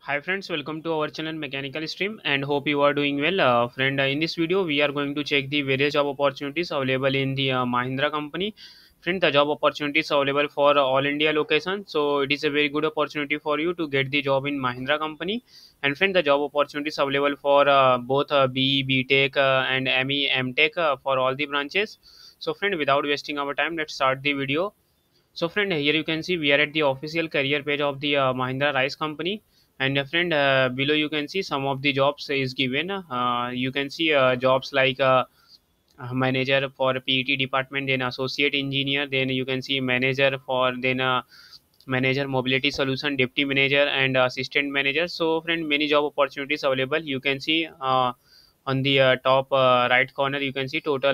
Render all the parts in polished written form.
Hi friends, welcome to our channel Mechanical Stream and hope you are doing well. Friend, in this video we are going to check the various job opportunities available in the Mahindra company. Friend, the job opportunities available for all India location. So it is a very good opportunity for you to get the job in Mahindra company. And friend, the job opportunities available for both BE, BTech and ME, MTech for all the branches. So friend, without wasting our time, let's start the video. So friend, here you can see we are at the official career page of the Mahindra Rice company. And friend, below you can see some of the jobs is given. You can see jobs like manager for PET department, then associate engineer, then you can see manager for then manager mobility solution, deputy manager and assistant manager. So friend, many job opportunities available. You can see on the top right corner you can see total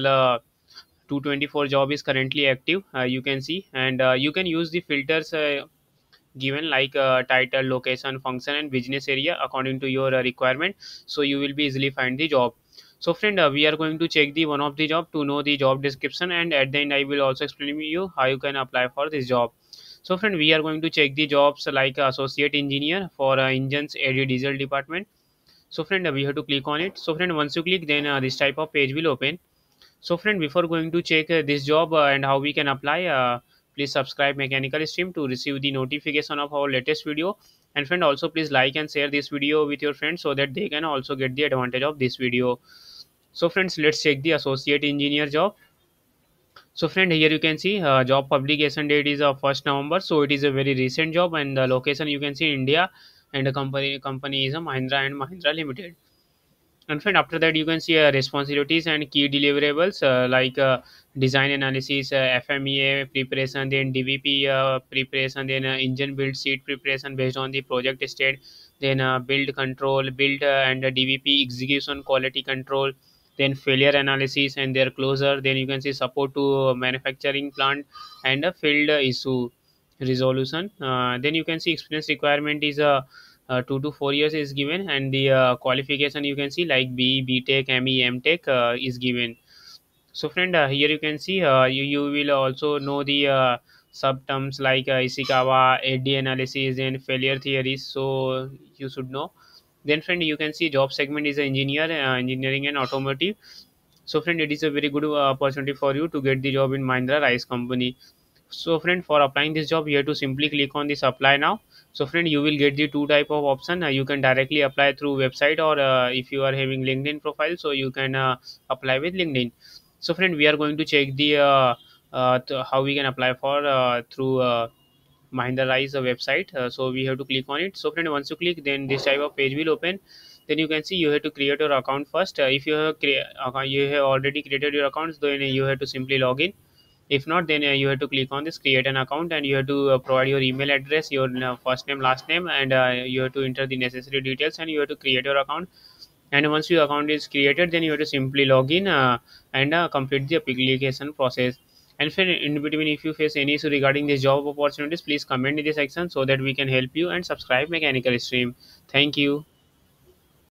224 job is currently active, you can see, and you can use the filters given like title, location, function and business area according to your requirement, so you will be easily find the job. So friend, we are going to check the one of the job to know the job description, and at the end I will also explain you how you can apply for this job. So friend, we are going to check the jobs like associate engineer for engines AD diesel department. So friend, we have to click on it. So friend, once you click, then this type of page will open. So friend, before going to check this job and how we can apply, please subscribe Mechanical Stream to receive the notification of our latest video. And friend, also please like and share this video with your friends so that they can also get the advantage of this video. So friends, let's check the associate engineer job. So friend, here you can see job publication date is 1st November. So it is a very recent job, and the location you can see India, and the company is a Mahindra and Mahindra Limited. And friend, after that you can see responsibilities and key deliverables like design analysis, FMEA preparation, then DVP preparation, then engine build sheet preparation based on the project state, then build control, build and DVP execution, quality control, then failure analysis and their closure. Then you can see support to manufacturing plant and field issue resolution. Then you can see experience requirement is 2 to 4 years is given, and the qualification you can see like B, BTech, ME, MTech is given. So friend, here you can see you will also know the sub terms like Ishikawa, AD analysis and failure theories, so you should know. Then friend, you can see job segment is engineering and automotive. So friend, it is a very good opportunity for you to get the job in Mahindra Rice company. So friend, for applying this job you have to simply click on this apply now. So friend, you will get the two type of option. You can directly apply through website, or if you are having LinkedIn profile, so you can apply with LinkedIn. So friend, we are going to check the how we can apply for through Mahindra Rise website. So we have to click on it. So friend, once you click, then this type of page will open. Then you can see you have to create your account first. If you have you have already created your accounts, then you have to simply log in. If not, then you have to click on this create an account, and you have to provide your email address, your first name, last name, and you have to enter the necessary details, and you have to create your account. And once your account is created, then you have to simply log in and complete the application process. And in between, if you face any issue regarding this job opportunities, please comment in the section so that we can help you, and subscribe Mechanical Stream. Thank you.